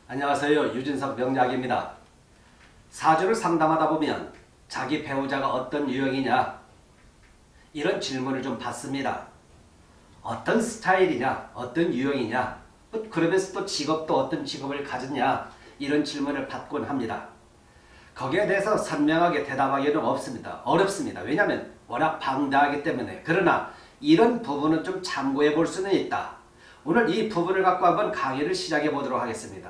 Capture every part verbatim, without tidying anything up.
안녕하세요. 유진석 명약입니다. 사주를 상담하다 보면 자기 배우자가 어떤 유형이냐 이런 질문을 좀 받습니다. 어떤 스타일이냐, 어떤 유형이냐, 그러면서 또 직업도 어떤 직업을 가졌냐 이런 질문을 받곤 합니다. 거기에 대해서 선명하게 대답하기는 없습니다. 어렵습니다. 왜냐하면 워낙 방대하기 때문에. 그러나 이런 부분은 좀 참고해 볼 수는 있다. 오늘 이 부분을 갖고 한번 강의를 시작해 보도록 하겠습니다.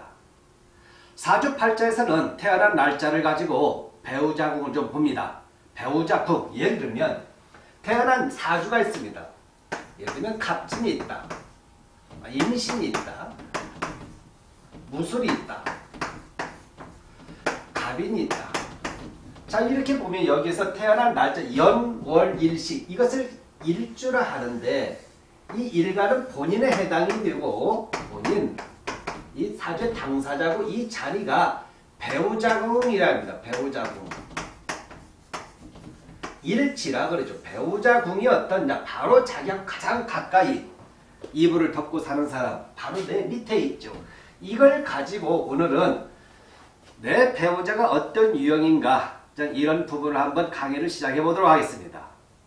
사주팔자에서는 태어난 날짜를 가지고 배우자궁을 좀 봅니다. 배우자궁, 예를 들면 태어난 사주가 있습니다. 예를 들면 갑진이 있다, 임신이 있다, 무술이 있다, 갑인이 있다. 자, 이렇게 보면 여기에서 태어난 날짜, 연, 월, 일시 이것을 일주라 하는데 이 일간은 본인에 해당이 되고 본인, 이 사주의 당사자고 이 자리가 배우자궁이라 합니다. 배우자궁. 일지라 그러죠. 배우자궁이 어떠냐? 바로 자기가 가장 가까이 이불을 덮고 사는 사람, 바로 내 밑에 있죠. 이걸 가지고 오늘은 내 배우자가 어떤 유형인가 이런 부분을 한번 강의를 시작해 보도록 하겠습니다.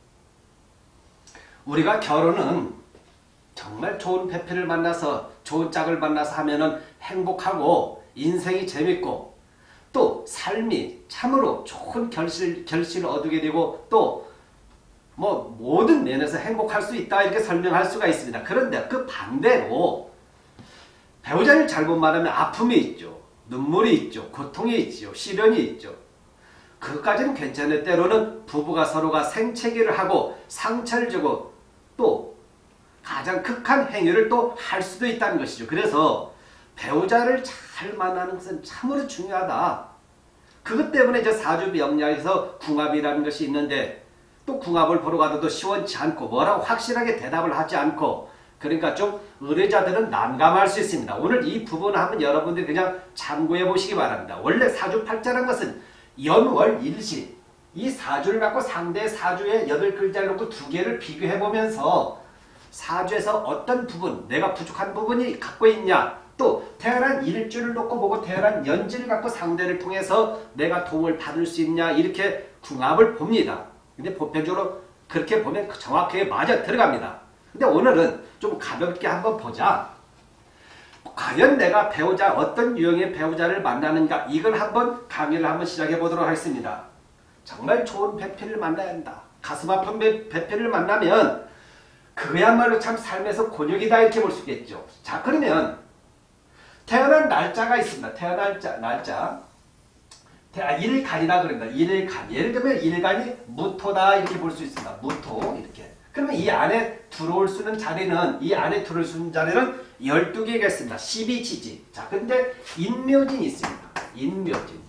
우리가 결혼은 정말 좋은 배필을 만나서 좋은 짝을 만나서 하면은 행복하고 인생이 재밌고 또 삶이 참으로 좋은 결실, 결실을 얻게 되고 또 뭐 모든 면에서 행복할 수 있다 이렇게 설명할 수가 있습니다. 그런데 그 반대로 배우자를 잘못 만나면 아픔이 있죠. 눈물이 있죠. 고통이 있죠. 시련이 있죠. 그것까지는 괜찮을 때로는 부부가 서로가 생채기를 하고 상처를 주고 또 가장 극한 행위를 또 할 수도 있다는 것이죠. 그래서 배우자를 잘 만나는 것은 참으로 중요하다. 그것 때문에 이제 사주 명리학에서 궁합이라는 것이 있는데 또 궁합을 보러 가도 시원치 않고 뭐라고 확실하게 대답을 하지 않고 그러니까 좀 의뢰자들은 난감할 수 있습니다. 오늘 이 부분을 한번 여러분들이 그냥 참고해 보시기 바랍니다. 원래 사주팔자라는 것은 연월 일시 이 사주를 갖고 상대 사주의 여덟 글자를 놓고 두 개를 비교해 보면서 사주에서 어떤 부분, 내가 부족한 부분이 갖고 있냐, 또 태어난 일주를 놓고 보고 태어난 연지를 갖고 상대를 통해서 내가 도움을 받을 수 있냐 이렇게 궁합을 봅니다. 근데 보편적으로 그렇게 보면 정확하게 맞아 들어갑니다. 근데 오늘은 좀 가볍게 한번 보자. 과연 내가 배우자, 어떤 유형의 배우자를 만나는가 이걸 한번 강의를 한번 시작해 보도록 하겠습니다. 정말 좋은 배필을 만나야 한다. 가슴 아픈 배필을 만나면 그야말로 참 삶에서 곤욕이다 이렇게 볼 수 있겠죠. 자, 그러면 태어난 날짜가 있습니다. 태어난 날짜, 날짜. 아, 일간이라 그런다. 일간. 예를 들면 일간이 무토다 이렇게 볼 수 있습니다. 무토 이렇게. 그러면 이 안에 들어올 수 있는 자리는 이 안에 들어올 수 있는 자리는 열두 개가 있습니다. 십이지지. 자, 근데 인묘진이 있습니다. 인묘진.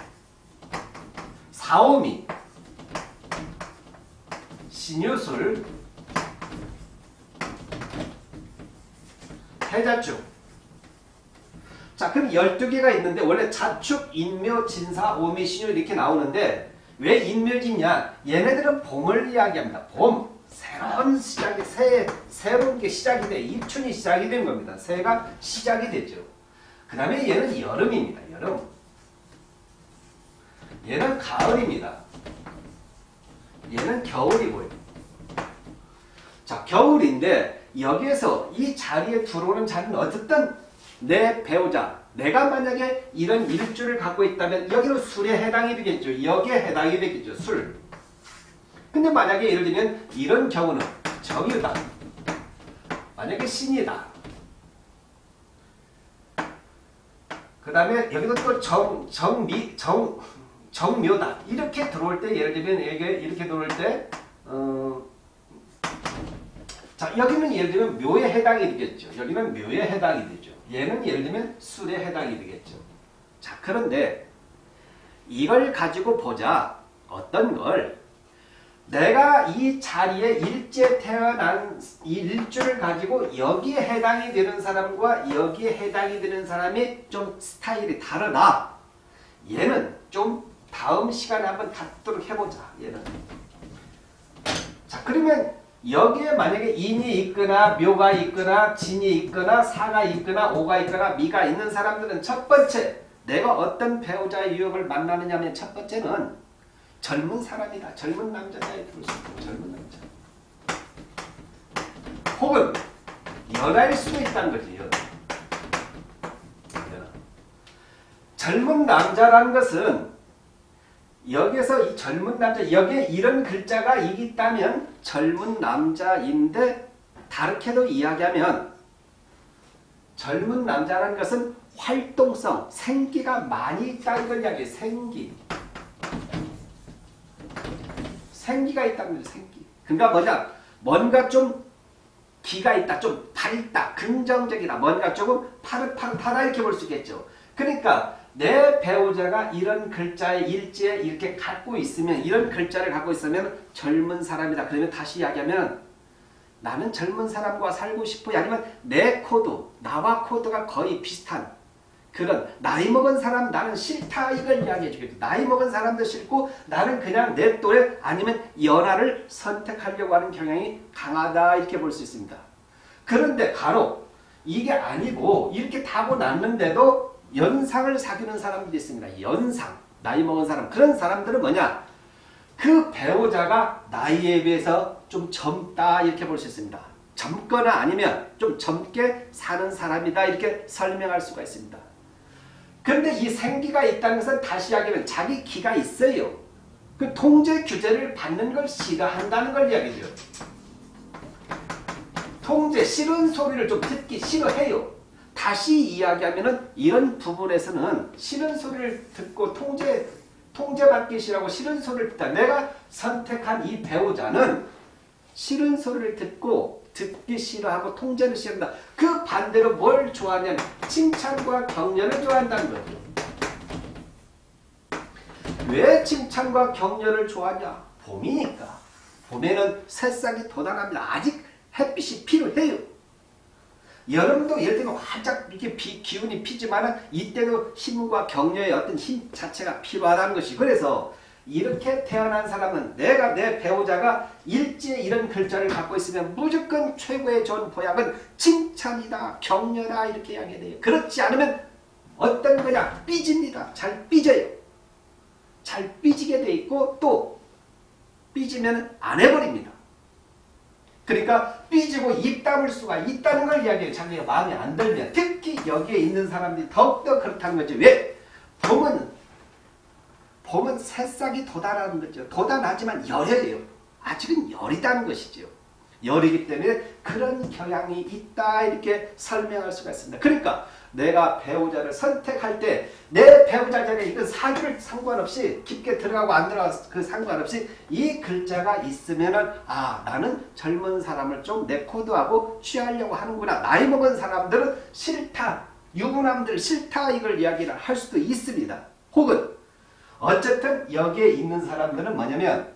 사오미. 신유술. 해자축. 자, 그럼 열두 개가 있는데 원래 자축, 인묘, 진사, 오미, 신유 이렇게 나오는데 왜 인묘지냐? 얘네들은 봄을 이야기합니다. 봄. 새로운 시작이, 새, 새로운 게 시작이 돼. 입춘이 시작이 된 겁니다. 새가 시작이 되죠. 그 다음에 얘는 여름입니다. 여름. 얘는 가을입니다. 얘는 겨울이고요. 자, 겨울인데 여기에서 이 자리에 들어오는 자리는 어쨌든 내 배우자, 내가 만약에 이런 일주를 갖고 있다면 여기는 술에 해당이 되겠죠. 여기에 해당이 되겠죠. 술. 근데 만약에 예를 들면 이런 경우는 정유다. 만약에 신이다. 그 다음에 여기도 또 정, 정미, 정, 정묘다. 이렇게 들어올 때 예를 들면 이게 이렇게 들어올 때 어, 자, 여기는 예를 들면 묘에 해당이 되겠죠. 여기는 묘에 해당이 되죠. 얘는 예를 들면 술에 해당이 되겠죠. 자, 그런데 이걸 가지고 보자. 어떤 걸 내가 이 자리에 일제 태어난 이 일주를 가지고 여기에 해당이 되는 사람과 여기에 해당이 되는 사람이 좀 스타일이 다르다. 얘는 좀 다음 시간에 한번 갖도록 해보자. 얘는. 자, 그러면 여기에 만약에 인이 있거나 묘가 있거나 진이 있거나 사가 있거나 오가 있거나 미가 있는 사람들은 첫 번째 내가 어떤 배우자의 유형을 만나느냐 하면 첫 번째는 젊은 사람이다. 젊은 남자다. 이렇게 볼 수 있고 젊은 남자. 혹은 연하일 수도 있다는 거지. 연하. 연하. 젊은 남자라는 것은 여기서 이 젊은 남자, 여기에 이런 글자가 있다면 젊은 남자인데 다르게도 이야기하면 젊은 남자라는 것은 활동성, 생기가 많이 있다는 걸 이야기해요. 생기. 생기가 있다는 거죠. 생기. 그러니까 뭐냐? 뭔가 좀 기가 있다. 좀 밝다. 긍정적이다. 뭔가 조금 파릇파릇하다 이렇게 볼 수 있겠죠. 그러니까 내 배우자가 이런 글자의 일지에 이렇게 갖고 있으면 이런 글자를 갖고 있으면 젊은 사람이다. 그러면 다시 이야기하면 나는 젊은 사람과 살고 싶어요. 아니면 내 코드, 나와 코드가 거의 비슷한 그런 나이 먹은 사람 나는 싫다 이걸 이야기해 주겠죠. 나이 먹은 사람도 싫고 나는 그냥 내 또래 아니면 연하를 선택하려고 하는 경향이 강하다 이렇게 볼 수 있습니다. 그런데 간혹 이게 아니고 이렇게 타고났는데도 연상을 사귀는 사람들이 있습니다. 연상. 나이 먹은 사람. 그런 사람들은 뭐냐? 그 배우자가 나이에 비해서 좀 젊다 이렇게 볼 수 있습니다. 젊거나 아니면 좀 젊게 사는 사람이다 이렇게 설명할 수가 있습니다. 그런데 이 생기가 있다는 것은 다시 이야기하면 자기 기가 있어요. 그 통제 규제를 받는 걸 싫어한다는 걸 이야기죠. 통제, 싫은 소리를 좀 듣기 싫어해요. 다시 이야기하면은 이런 부분에서는 싫은 소리를 듣고 통제, 통제받기 싫어하고 싫은 소리를 듣다. 내가 선택한 이 배우자는 싫은 소리를 듣고 듣기 싫어하고 통제를 싫어한다. 그 반대로 뭘 좋아하냐면 칭찬과 격려를 좋아한다는 거죠. 왜 칭찬과 격려를 좋아하냐? 봄이니까. 봄에는 새싹이 돋아납니다. 아직 햇빛이 필요해요. 여름도 예를 들면 활짝 이렇게 비, 기운이 피지만 이때도 힘과 격려의 어떤 힘 자체가 필요하다는 것이. 그래서 이렇게 태어난 사람은 내가 내 배우자가 일지에 이런 글자를 갖고 있으면 무조건 최고의 좋은 보약은 칭찬이다, 격려다 이렇게 이야기해야 돼요. 그렇지 않으면 어떤 거냐? 삐집니다. 잘 삐져요. 잘 삐지게 돼 있고 또 삐지면 안 해버립니다. 그러니까 삐지고 입 다물 수가 있다는 걸 이야기해요. 자기가 마음에 안 들면. 특히 여기에 있는 사람들이 더욱더 그렇다는 거죠. 왜? 봄은 봄은 새싹이 돋아나는 거죠. 돋아나지만 열해요. 아직은 열이다는 것이죠. 열이기 때문에 그런 경향이 있다 이렇게 설명할 수가 있습니다. 그러니까 내가 배우자를 선택할 때 내 배우자 전에 이건 사주를 상관없이 깊게 들어가고 안 들어가고 그 상관없이 이 글자가 있으면은 아 나는 젊은 사람을 좀 내 코드하고 취하려고 하는구나. 나이 먹은 사람들은 싫다. 유부남들 싫다 이걸 이야기를 할 수도 있습니다. 혹은 어쨌든 여기에 있는 사람들은 뭐냐면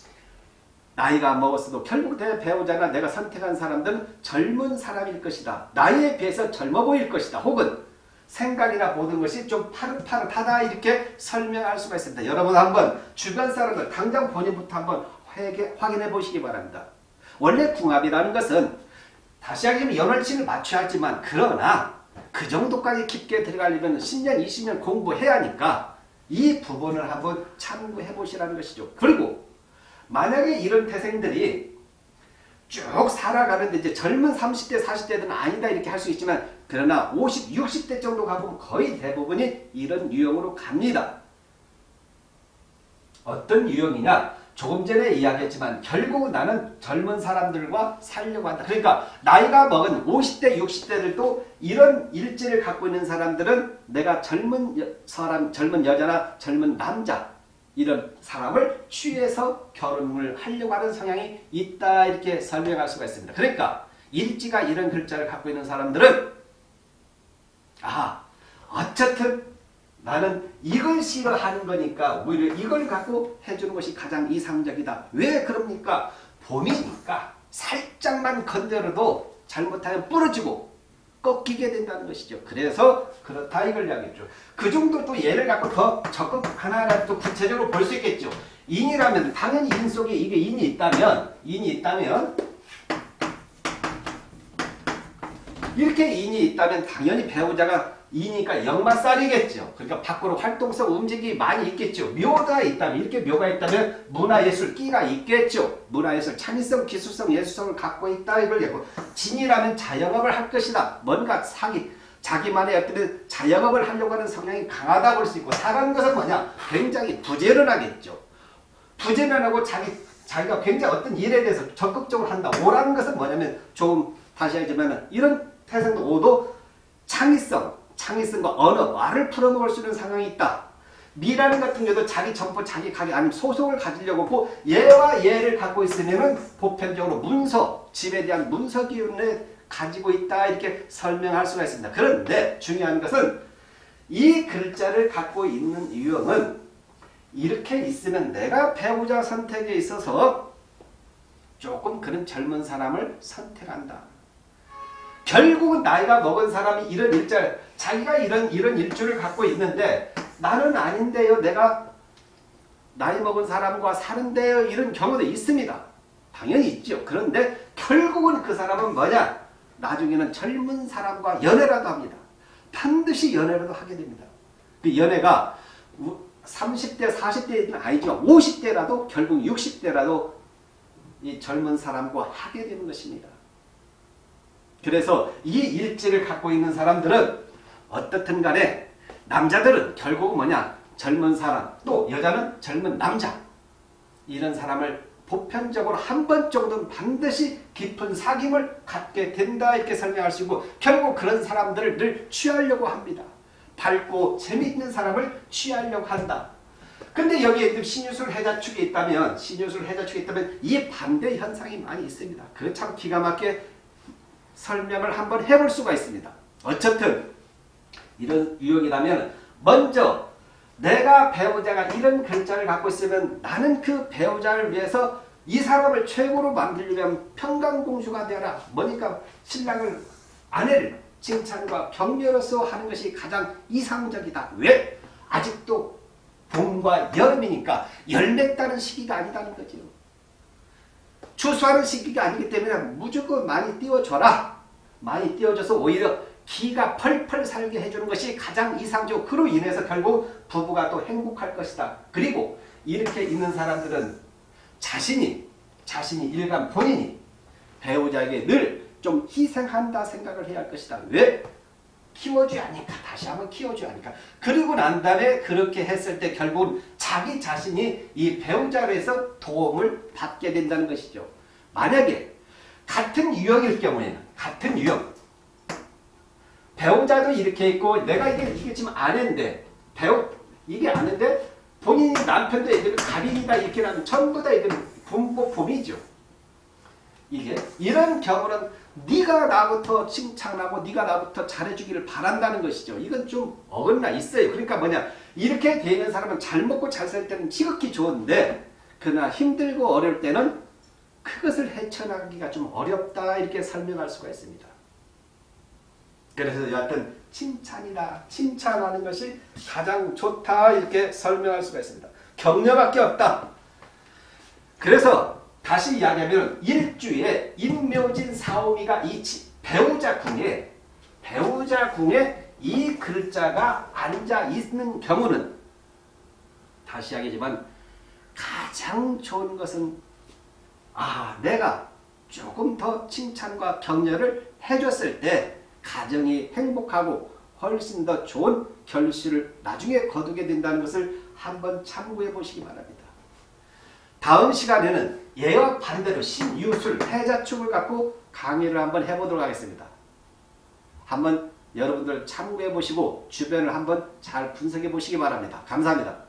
나이가 먹었어도 결국 내 배우자나 내가 선택한 사람들은 젊은 사람일 것이다. 나이에 비해서 젊어 보일 것이다. 혹은 생각이나 모든 것이 좀 파릇파릇하다 이렇게 설명할 수가 있습니다. 여러분 한번 주변 사람들 당장 본인부터 한번 회개, 확인해 보시기 바랍니다. 원래 궁합이라는 것은 다시 하기면 연월치를 맞춰야 하지만 그러나 그 정도까지 깊게 들어가려면 십 년, 이십 년 공부해야 하니까 이 부분을 한번 참고해 보시라는 것이죠. 그리고 만약에 이런 태생들이 쭉 살아가는데 이제 젊은 삼십 대, 사십 대들은 아니다 이렇게 할 수 있지만 그러나 오십, 육십 대 정도 가보면 거의 대부분이 이런 유형으로 갑니다. 어떤 유형이냐? 조금 전에 이야기했지만 결국 나는 젊은 사람들과 살려고 한다. 그러니까 나이가 먹은 오십 대, 육십 대들도 이런 일지를 갖고 있는 사람들은 내가 젊은 여, 사람, 젊은 여자나 젊은 남자 이런 사람을 취해서 결혼을 하려고 하는 성향이 있다 이렇게 설명할 수가 있습니다. 그러니까 일지가 이런 글자를 갖고 있는 사람들은 아 어쨌든 나는 이걸 싫어하는 거니까 오히려 이걸 갖고 해주는 것이 가장 이상적이다. 왜 그럽니까? 봄이니까 살짝만 건드려도 잘못하면 부러지고 꺾이게 된다는 것이죠. 그래서 그렇다 이걸 이야기했죠. 그 정도 또 예를 갖고 더 적극 하나라도 구체적으로 볼 수 있겠죠. 인이라면 당연히 인 속에 이게 인이 있다면 인이 있다면 이렇게 인이 있다면 당연히 배우자가 이니까 역마살이겠죠. 그러니까 밖으로 활동성 움직임이 많이 있겠죠. 묘가 있다면, 이렇게 묘가 있다면 문화예술 끼가 있겠죠. 문화예술 창의성, 기술성, 예술성을 갖고 있다 이걸 얘기하고, 진이라면 자영업을 할 것이다. 뭔가 사기, 자기만의 어떤 자영업을 하려고 하는 성향이 강하다 볼 수 있고, 사라는 것은 뭐냐? 굉장히 부지런하겠죠. 부지런하고 자기, 자기가 굉장히 어떤 일에 대해서 적극적으로 한다. 오라는 것은 뭐냐면, 조금 다시 하지만 이런 태생도 오도 창의성, 창의성과 언어, 말을 풀어먹을 수 있는 상황이 있다. 미라는 같은 경우도 자기 점포, 자기 가게 아니면 소속을 가지려고 하고 얘와 얘를 갖고 있으면은 보편적으로 문서, 집에 대한 문서 기운을 가지고 있다 이렇게 설명할 수가 있습니다. 그런데 중요한 것은 이 글자를 갖고 있는 유형은 이렇게 있으면 내가 배우자 선택에 있어서 조금 그런 젊은 사람을 선택한다. 결국은 나이가 먹은 사람이 이런 일자, 자기가 이런 이런 일주를 갖고 있는데 나는 아닌데요. 내가 나이 먹은 사람과 사는데요. 이런 경우도 있습니다. 당연히 있죠. 그런데 결국은 그 사람은 뭐냐? 나중에는 젊은 사람과 연애라도 합니다. 반드시 연애라도 하게 됩니다. 그 연애가 삼십 대, 사십 대는 아니죠. 오십 대라도 결국 육십 대라도 이 젊은 사람과 하게 되는 것입니다. 그래서 이 일지를 갖고 있는 사람들은 어떻든 간에 남자들은 결국 뭐냐? 젊은 사람, 또 여자는 젊은 남자. 이런 사람을 보편적으로 한 번 정도는 반드시 깊은 사귐을 갖게 된다 이렇게 설명할 수 있고, 결국 그런 사람들을 늘 취하려고 합니다. 밝고 재미있는 사람을 취하려고 한다. 근데 여기에 신유술 해자축이 있다면, 신유술 해자축이 있다면 이 반대 현상이 많이 있습니다. 그 참 기가 막히게 설명을 한번 해볼 수가 있습니다. 어쨌든 이런 유형이라면 먼저 내가 배우자가 이런 글자를 갖고 있으면 나는 그 배우자를 위해서 이 사람을 최고로 만들려면 평강공주가 되어라. 뭐니까 신랑을, 아내를 칭찬과 격려로서 하는 것이 가장 이상적이다. 왜? 아직도 봄과 여름이니까 열매 따는 시기가 아니다는 거죠. 추수하는 시기가 아니기 때문에 무조건 많이 띄워줘라. 많이 띄워줘서 오히려 기가 펄펄 살게 해주는 것이 가장 이상적이고, 그로 인해서 결국 부부가 또 행복할 것이다. 그리고 이렇게 있는 사람들은 자신이 자신이 일간 본인이 배우자에게 늘 좀 희생한다 생각을 해야 할 것이다. 왜? 키워줘야 하니까. 다시 한번 키워줘야 하니까. 그리고 난 다음에 그렇게 했을 때 결국은 자기 자신이 이 배우자에서 도움을 받게 된다는 것이죠. 만약에 같은 유형일 경우에는, 같은 유형, 배우자도 이렇게 있고 내가 이게, 이게 지금 아내인데, 배우, 이게 아내인데 본인이 남편도 애들은 가린이다 이렇게 하면 전부 다 애들은 분모 봄이죠. 이게 이런 경우는 네가 나부터 칭찬하고 네가 나부터 잘해주기를 바란다는 것이죠. 이건 좀 어긋나 있어요. 그러니까 뭐냐, 이렇게 되는 사람은 잘 먹고 잘 살 때는 지극히 좋은데, 그러나 힘들고 어려울 때는 그것을 헤쳐나가기가 좀 어렵다 이렇게 설명할 수가 있습니다. 그래서 여하튼 칭찬이다, 칭찬하는 것이 가장 좋다 이렇게 설명할 수가 있습니다. 격려밖에 없다. 그래서 다시 이야기하면 일주에 인묘진 사오미가 이 배우자 궁에 배우자 궁에 이 글자가 앉아 있는 경우는, 다시 이야기하지만 가장 좋은 것은 아 내가 조금 더 칭찬과 격려를 해줬을 때 가정이 행복하고 훨씬 더 좋은 결실을 나중에 거두게 된다는 것을 한번 참고해 보시기 바랍니다. 다음 시간에는 얘와 반대로 신유술, 해자축을 갖고 강의를 한번 해보도록 하겠습니다. 한번 여러분들 참고해 보시고 주변을 한번 잘 분석해 보시기 바랍니다. 감사합니다.